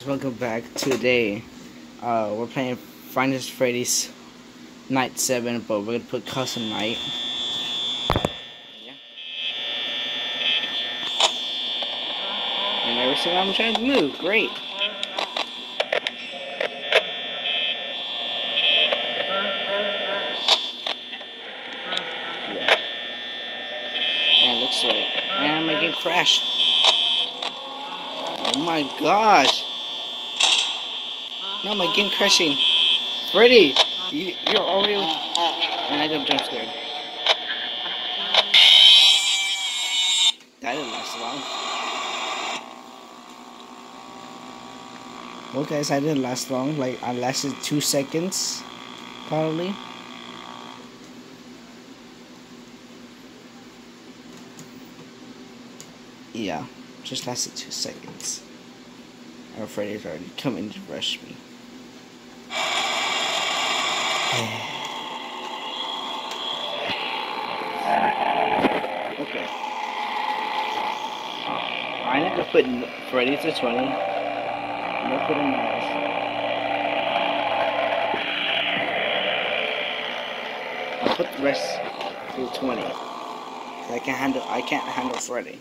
Welcome back. Today, we're playing Five Freddy's Night 7, but we're gonna put custom night. Yeah. And every single time I'm trying to move, great. Yeah. And it looks like, and my game crashed. Oh my gosh. No, my game crashing. Freddy, you're already. And I got jump scared. That didn't last long. Well, guys, I didn't last long. Like, I lasted 2 seconds, probably. Yeah, just lasted 2 seconds. I'm afraid he's already coming to rush me. Okay. I need to put Freddy to 20. I'm gonna put him nice. I'll put the rest to 20. I can't handle Freddy.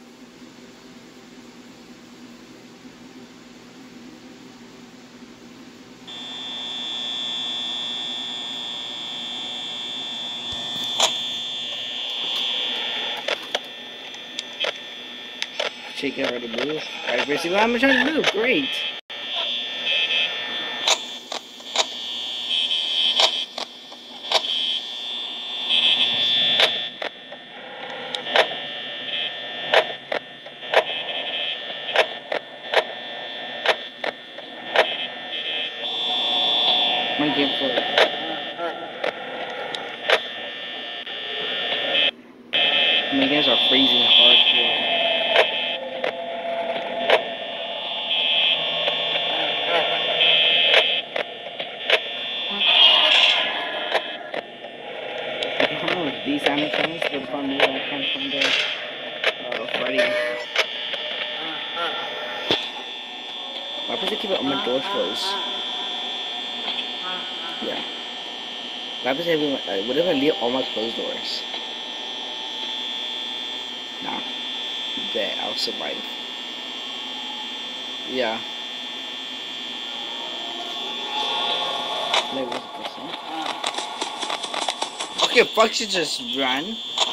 Shake it already move. Alright, basically I'm trying to move. Great. My game froze. My games are freezing hardcore. These animatronics, but if I'm new, I can't find Freddy. Why would they keep all my doors closed? Yeah. Why would what if I leave all my closed doors? Nah. Bet I'll survive. Yeah. Maybe 1%. Okay, fuck, should just run.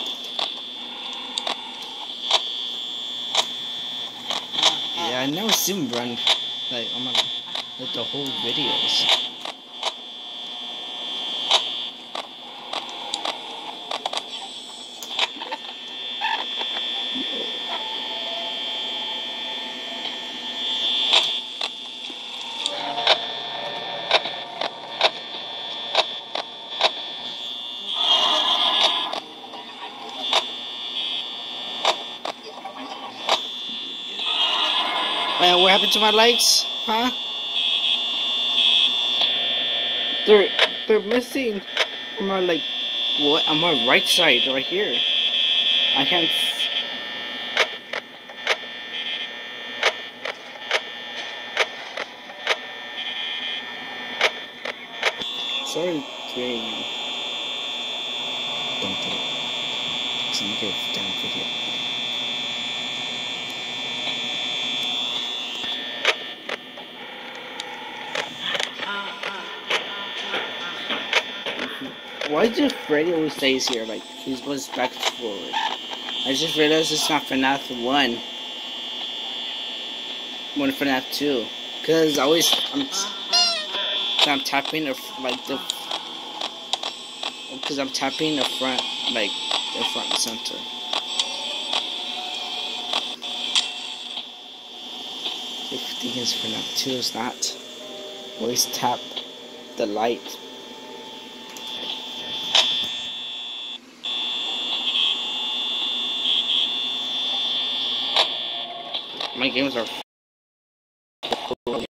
Yeah, I never seen him run like on my like the whole videos. What happened to my legs? Huh? They're missing. I'm on like what? I'm on right side right here. I can't. Sorry, train. Don't do it. Cause I'm gonna get a damn video. Why does Freddy always stays here? Like, he goes back and forward. I just realized it's not FNAF 1. One FNAF 2. Cause I'm tapping the, like the, cause I'm tapping the front, like, the front and center. If the thing is FNAF 2 is not. Always tap the light. My games are